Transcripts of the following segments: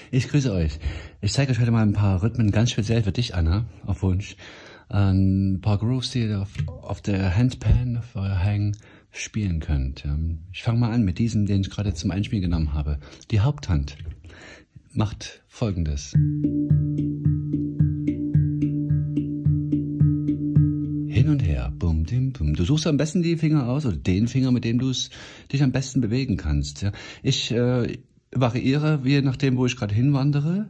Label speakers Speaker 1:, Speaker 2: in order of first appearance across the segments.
Speaker 1: Ich grüße euch. Ich zeige euch heute mal ein paar Rhythmen, ganz speziell für dich, Anna, auf Wunsch. Ein paar Grooves, die ihr auf der Handpan, auf euer Hang spielen könnt. Ich fange mal an mit diesem, den ich gerade zum Einspielen genommen habe. Die Haupthand macht Folgendes. Hin und her, bum, dim, bum. Du suchst am besten die Finger aus, oder den Finger, mit dem du dich am besten bewegen kannst. Ja. Ich variiere, je nachdem, wo ich gerade hinwandere.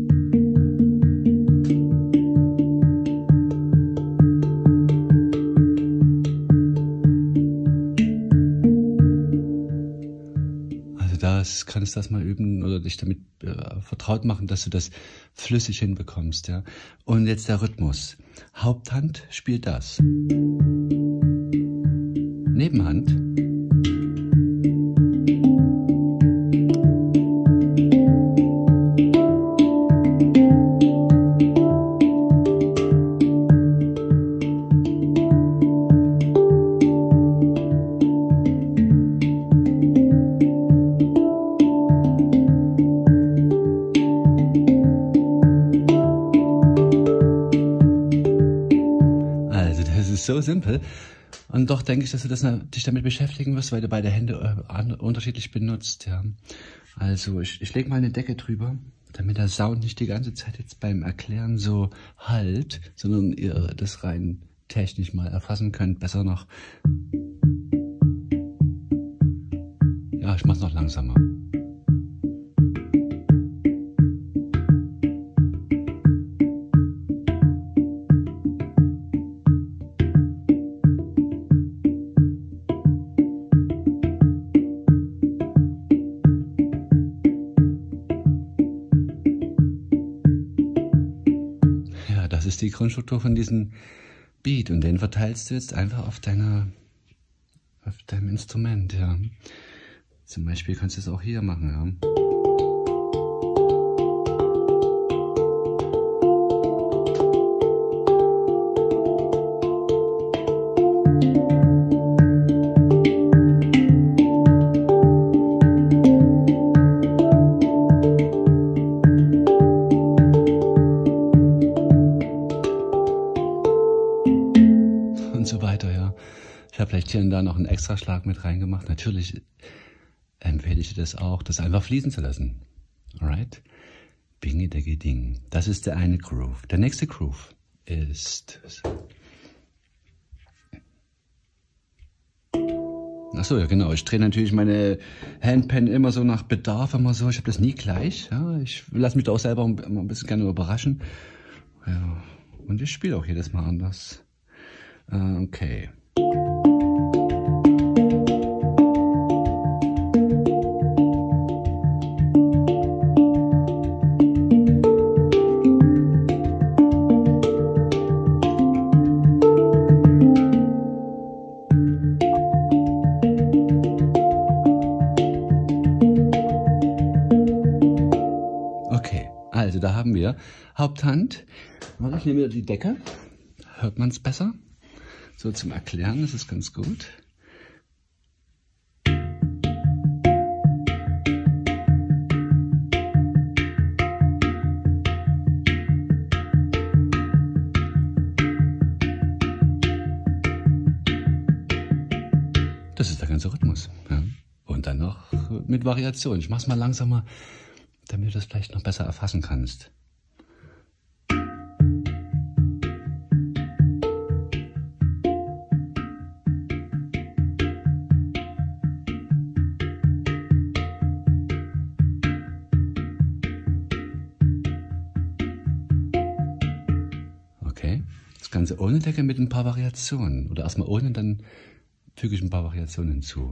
Speaker 1: Kannst das mal üben oder dich damit vertraut machen, dass du das flüssig hinbekommst. Ja? Und jetzt der Rhythmus. Haupthand spielt das. Nebenhand. So simpel. Und doch denke ich, dass du dich damit beschäftigen wirst, weil du beide Hände unterschiedlich benutzt. Ja. Also ich lege mal eine Decke drüber, damit der Sound nicht die ganze Zeit jetzt beim Erklären so halt, sondern ihr das rein technisch mal erfassen könnt. Besser noch. Ja, ich mach's noch langsamer. Das ist die Grundstruktur von diesem Beat und den verteilst du jetzt einfach auf deinem Instrument. Ja. Zum Beispiel kannst du es auch hier machen. Ja. Und so weiter, ja. Ich habe vielleicht hier und da noch einen Extraschlag mit reingemacht. Natürlich empfehle ich dir das auch, das einfach fließen zu lassen. Alright? Bingi-diggi-ding. Das ist der eine Groove. Der nächste Groove ist... Achso, ja genau. Ich drehe natürlich meine Handpan immer so nach Bedarf, immer so. Ich habe das nie gleich. Ja. Ich lasse mich da auch selber immer ein bisschen gerne überraschen. Ja. Und ich spiele auch jedes Mal anders. Okay. Okay, also da haben wir Haupthand. Ich nehme wieder die Decke. Hört man es besser? So zum Erklären, das ist ganz gut. Das ist der ganze Rhythmus. Ja. Und dann noch mit Variation. Ich mache es mal langsamer, damit du das vielleicht noch besser erfassen kannst. Okay, das Ganze ohne Decke mit ein paar Variationen. Oder erstmal ohne, dann füge ich ein paar Variationen hinzu.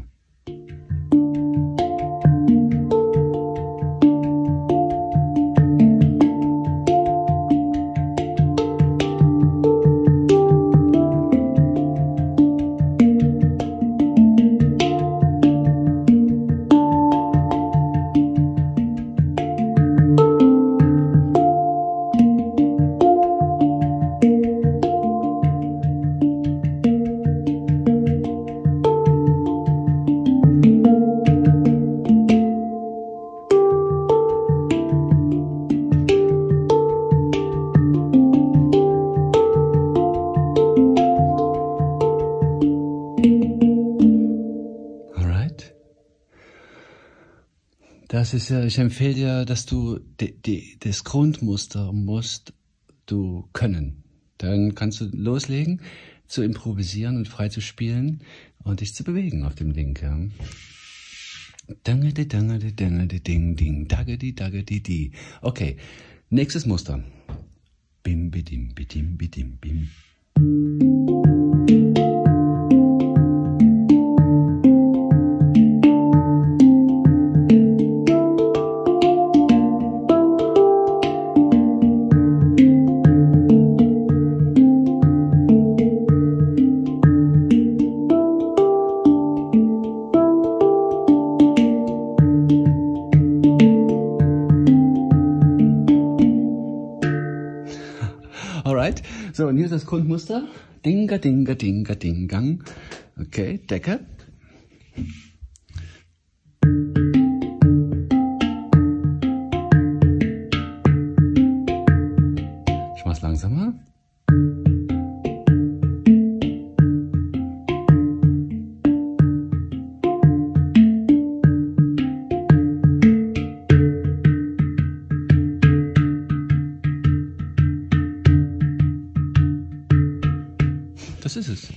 Speaker 1: Das ist ja, ich empfehle dir, dass du das Grundmuster musst du können. Dann kannst du loslegen, zu improvisieren und frei zu spielen und dich zu bewegen auf dem Link. Ja. Dangedi, dangedi, dangedi, ding, ding, dagedi, dagedi, di. Okay, nächstes Muster. Bim, bidim, bidim, bidim, bim. Alright, so und hier ist das Grundmuster. Dinga, dinga, dinga, dingang. Okay, Decke. Ich mach's langsamer. Das ist es.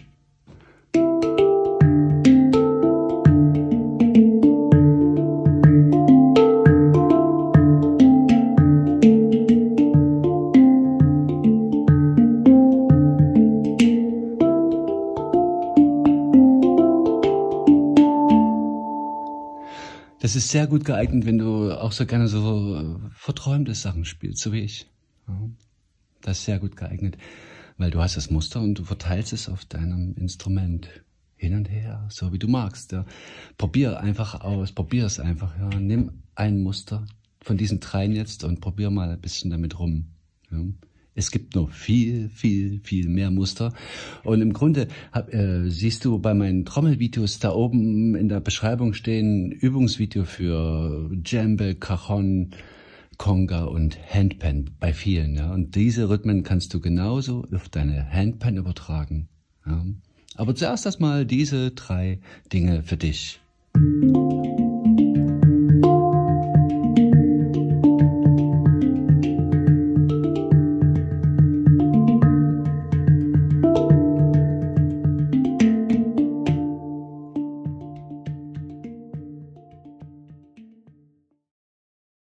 Speaker 1: Das ist sehr gut geeignet, wenn du auch so gerne so verträumte Sachen spielst, so wie ich. Ja, das ist sehr gut geeignet, weil du hast das Muster und du verteilst es auf deinem Instrument hin und her, so wie du magst. Ja. Probier einfach aus, probier es einfach. Ja. Nimm ein Muster von diesen dreien jetzt und probier mal ein bisschen damit rum. Ja. Es gibt noch viel mehr Muster. Und im Grunde siehst du bei meinen Trommelvideos da oben in der Beschreibung stehen Übungsvideo für Djembe, Cajon, Conga und Handpan bei vielen. Ja. Und diese Rhythmen kannst du genauso auf deine Handpan übertragen. Ja. Aber zuerst erstmal diese drei Dinge für dich.